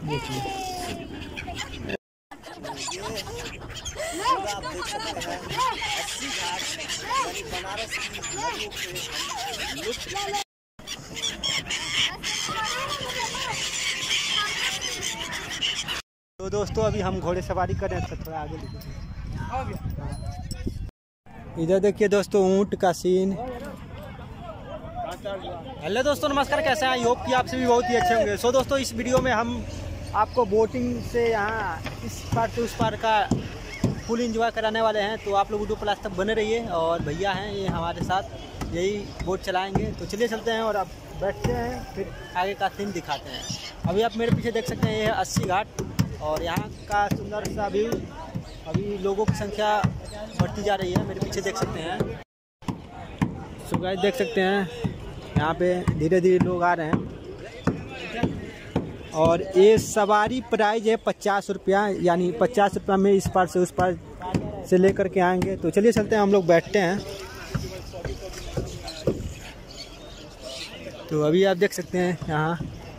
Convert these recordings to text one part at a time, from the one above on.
तो दोस्तों अभी हम घोड़े सवारी कर रहे हैं, थोड़ा आगे लेके। इधर देखिए दोस्तों ऊंट का सीन। हेलो दोस्तों नमस्कार, कैसे हैं? आई होप कि आप सभी बहुत ही अच्छे होंगे। सो दोस्तों इस वीडियो में हम आपको बोटिंग से यहाँ इस पार से उस पार का फुल एंजॉय कराने वाले हैं। तो आप लोग वीडियो प्लस तक बने रहिए। और भैया हैं ये हमारे साथ, यही बोट चलाएंगे। तो चलिए चलते हैं और अब बैठते हैं, फिर आगे का सीन दिखाते हैं। अभी आप मेरे पीछे देख सकते हैं ये है अस्सी घाट और यहाँ का सुंदर सा व्यू। अभी लोगों की संख्या बढ़ती जा रही है, मेरे पीछे देख सकते हैं। सो गाइस देख सकते हैं यहाँ पे धीरे धीरे लोग आ रहे हैं। और ये सवारी प्राइस है 50 रुपया, यानी 50 रुपया में इस पार से उस पार से लेकर के आएंगे। तो चलिए चलते हैं, हम लोग बैठते हैं। तो अभी आप देख सकते हैं यहाँ।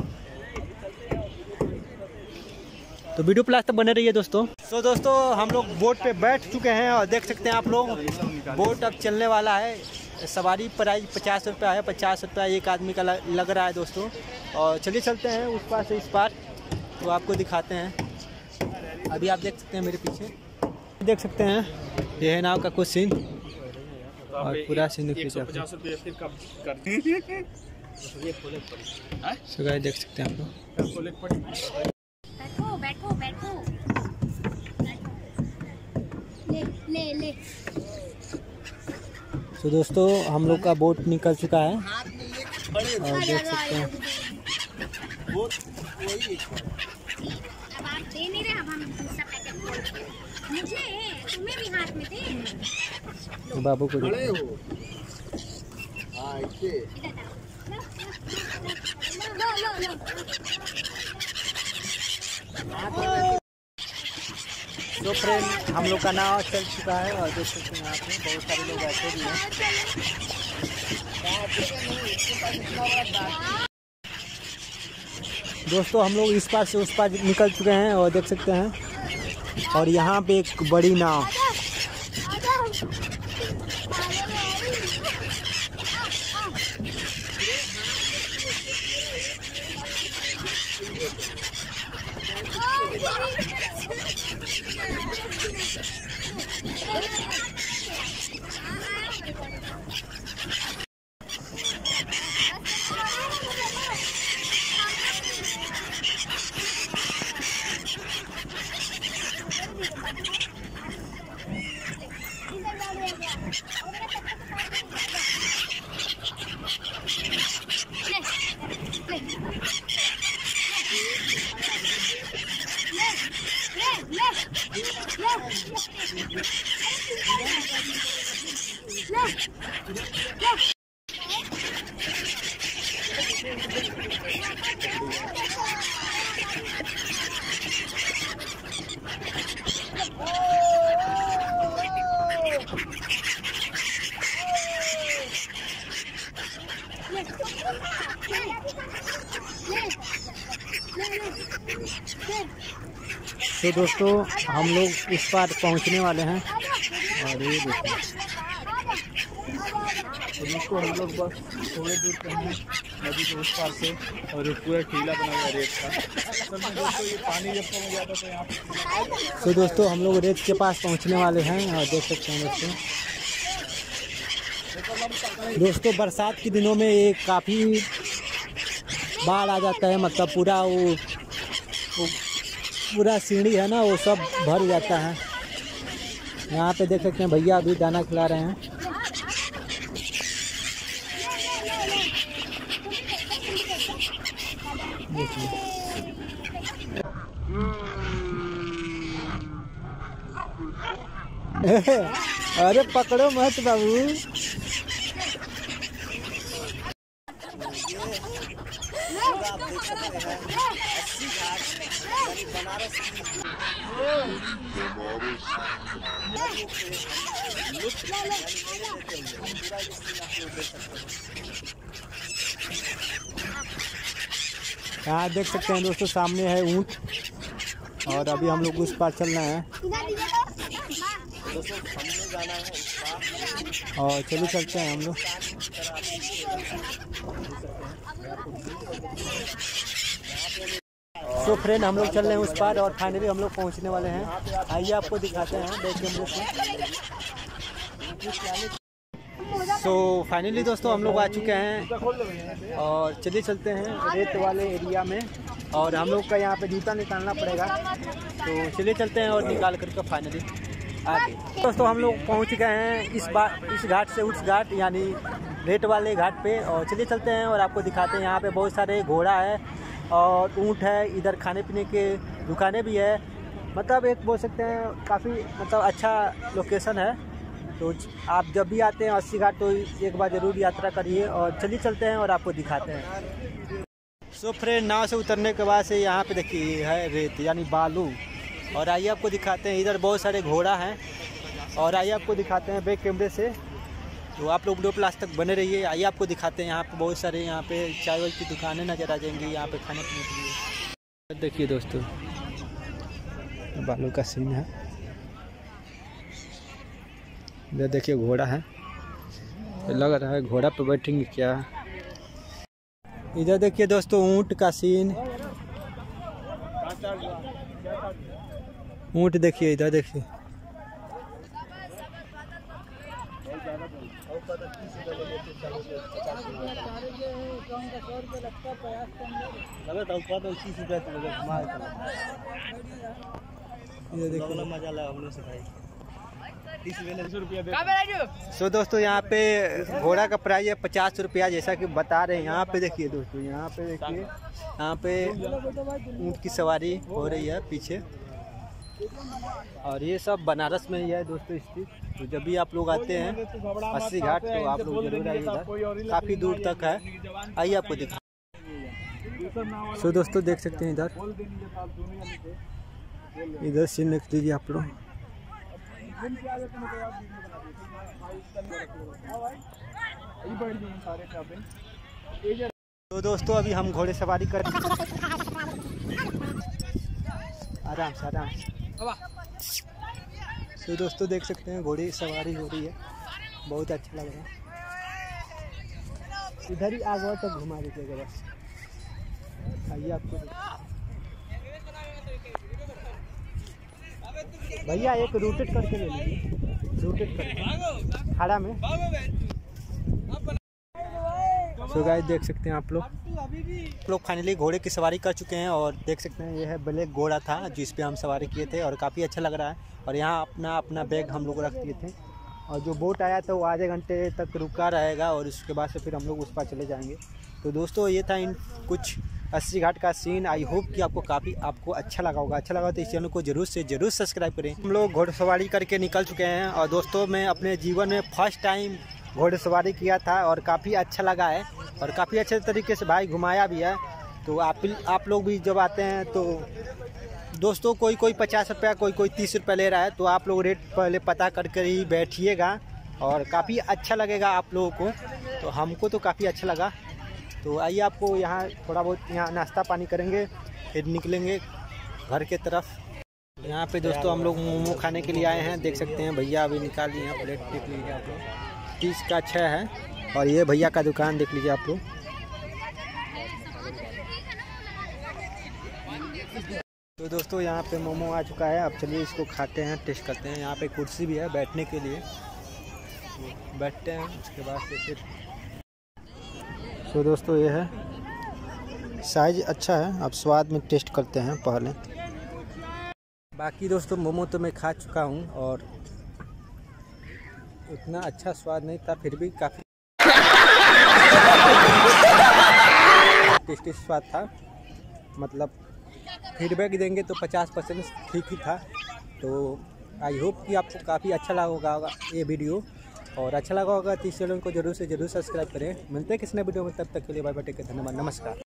तो वीडियो प्लस तक बने रहिए दोस्तों। तो दोस्तों हम लोग बोट पे बैठ चुके हैं और देख सकते हैं आप लोग बोट अब चलने वाला है। सवारी प्राइस 50 रुपया है, 50 रुपया एक आदमी का लग रहा है दोस्तों। और चलिए चलते हैं उस पार से इस पार, तो आपको दिखाते हैं। अभी आप देख सकते हैं मेरे पीछे, देख सकते हैं ये है नाव का कुछ सीन और पूरा सीन देख सकते हैं आप लोग। बैठो बैठो ले। तो दोस्तों हम लोग का बोट निकल चुका है और देख सकते हैं। अब आप दे नहीं रहे, अब हम दूसरा पैकेट मुझे तुम्हें भी हाथ में दे। बाबू को लो तो फ्रेंड हम लोग का नाव चल चुका है और देख सकते हैं यहाँ पे बहुत सारे लोग बैठे भी हैं। दोस्तों हम लोग इस पार से उस पार निकल चुके हैं और देख सकते हैं। और यहाँ पे एक बड़ी नाव, तो दोस्तों हम लोग इस पार पहुंचने वाले हैं। और ये देखिए तो दोस्तों हम लोग बस थोड़े दूर पे हैं नदी के उस पार से, और पूरा टीला बना हुआ रेत का। तो दोस्तों ये पानी जब कम हो जाता तो यहाँ पे, तो दोस्तों हम लोग रेत के पास पहुंचने वाले हैं और देख सकते हैं दोस्तों बरसात के दिनों में ये काफ़ी बाढ़ आ जाता है, मतलब पूरा वो पूरा सीढ़ी है ना वो सब भर जाता है। यहाँ पे देख सकते हैं भैया अभी दाना खिला रहे हैं। अरे पकड़ो मत बाबू। यहाँ देख सकते हैं दोस्तों, सामने है ऊँट और अभी हम लोग उस पार चल रहे हैं और चलिए चलते हैं हम लोग। तो फ्रेंड हम लोग चल रहे हैं उस पार और फाइनली हम लोग पहुँचने वाले हैं। आइए आपको दिखाते हैं बैक कैमरे से। तो फाइनली दोस्तों हम लोग आ चुके हैं और चलिए चलते हैं रेत वाले एरिया में और हम लोग का यहाँ पे जूता निकालना पड़ेगा, तो चलिए चलते हैं और निकाल करके फाइनली आगे। दोस्तों हम लोग पहुँच गए हैं इस घाट से उस घाट यानी रेत वाले घाट पे और चलिए चलते हैं और आपको दिखाते हैं। यहाँ पे बहुत सारे घोड़ा है और ऊँट है, इधर खाने पीने के दुकानें भी है, मतलब एक बोल सकते हैं काफ़ी मतलब अच्छा लोकेशन है। तो आप जब भी आते हैं अस्सी घाट तो एक बार ज़रूर यात्रा करिए और चलिए चलते हैं और आपको दिखाते हैं। सो फ्रेंड नाव से उतरने के बाद से यहाँ पे देखिए है रेत यानी बालू और आइए आपको दिखाते हैं। इधर बहुत सारे घोड़ा हैं और आइए आपको दिखाते हैं बैक कैमरे से, तो आप लोग वीडियो पे लास्ट तक बने रहिए। आइए आपको दिखाते हैं यहाँ पे बहुत सारे यहाँ पे चाय वाय की दुकानें नज़र आ जाएंगी यहाँ पे खाने पीने के लिए। देखिए दोस्तों बालू का सीन है, इधर देखिए घोड़ा है, लग रहा है घोड़ा पे बैठेंगे क्या। इधर देखिए दोस्तों ऊँट का सीन, ऊँट देखिए, इधर देखिए मजा लगा हम लोग से भाई। सो दोस्तों यहाँ पे घोड़ा का प्राइस है 50 रुपया जैसा कि बता रहे हैं। यहाँ पे देखिए दोस्तों, यहाँ पे देखिए, यहाँ पे ऊँट की सवारी हो रही है पीछे और ये सब बनारस में ही है दोस्तों स्थित। तो जब भी आप लोग आते हैं अस्सी घाट तो आप लोग जरूर आइए, इधर काफ़ी दूर तक है, आइए आपको दिखा। सो दोस्तों देख सकते हैं इधर सीन देख लीजिए आप लोग। तो दोस्तों अभी हम घोड़े सवारी कर आराम से। तो दोस्तों देख सकते हैं घोड़े सवारी हो रही है, बहुत अच्छा लग रहा है। इधर ही आगे तक घुमा दीजिएगा बस, आइए आपको भैया एक रोटेट करके ले लीजिए, रोटेट करके खड़ा में। तो गाइस देख सकते हैं आप लोग फाइनली घोड़े की सवारी कर चुके हैं और देख सकते हैं ये है ब्लैक घोड़ा था जिस पे हम सवारी किए थे और काफ़ी अच्छा लग रहा है। और यहाँ अपना बैग हम लोग रख दिए थे और जो बोट आया था वो आधे घंटे तक रुका रहेगा और उसके बाद से फिर हम लोग उस पर चले जाएंगे। तो दोस्तों ये था इन कुछ अस्सी घाट का सीन। आई होप कि आपको अच्छा लगा होगा। अच्छा लगा तो इस चैनल को जरूर से जरूर सब्सक्राइब करें। हम लोग घोड़सवारी करके निकल चुके हैं और दोस्तों मैं अपने जीवन में फर्स्ट टाइम घोड़सवारी किया था और काफ़ी अच्छा लगा है और काफ़ी अच्छे तरीके से भाई घुमाया भी है। तो आप लोग भी जब आते हैं तो दोस्तों कोई 50 रुपया कोई 30 रुपया ले रहा है, तो आप लोग रेट पहले पता करके ही बैठिएगा और काफ़ी अच्छा लगेगा आप लोगों को। तो हमको तो काफ़ी अच्छा लगा। तो आइए आपको यहाँ थोड़ा बहुत यहाँ नाश्ता पानी करेंगे फिर निकलेंगे घर के तरफ। यहाँ पे दोस्तों हम लोग मोमो खाने के लिए आए हैं, देख सकते हैं भैया अभी निकाल लिए हैं प्लेट, देख लीजिए आप लोग 30 का 6 है और ये भैया का दुकान देख लीजिए आप लोग। तो दोस्तों यहाँ पे मोमो आ चुका है, अब चलिए इसको खाते हैं, टेस्ट करते हैं। यहाँ पे कुर्सी भी है बैठने के लिए, बैठते हैं उसके बाद से फिर। तो दोस्तों ये है, साइज अच्छा है, अब स्वाद में टेस्ट करते हैं पहले। बाकी दोस्तों मोमो तो मैं खा चुका हूँ और उतना अच्छा स्वाद नहीं था, फिर भी काफ़ी टेस्टी स्वाद था। मतलब फीडबैक देंगे तो 50% ठीक ही था। तो आई होप कि आपको काफ़ी अच्छा लगा होगा ये वीडियो और अच्छा लगा होगा तो इस चैनल को जरूर से जरूर सब्सक्राइब करें। मिलते हैं किसी नए वीडियो में, तब तक के लिए बाय बाय, टेक केयर, धन्यवाद, नमस्कार।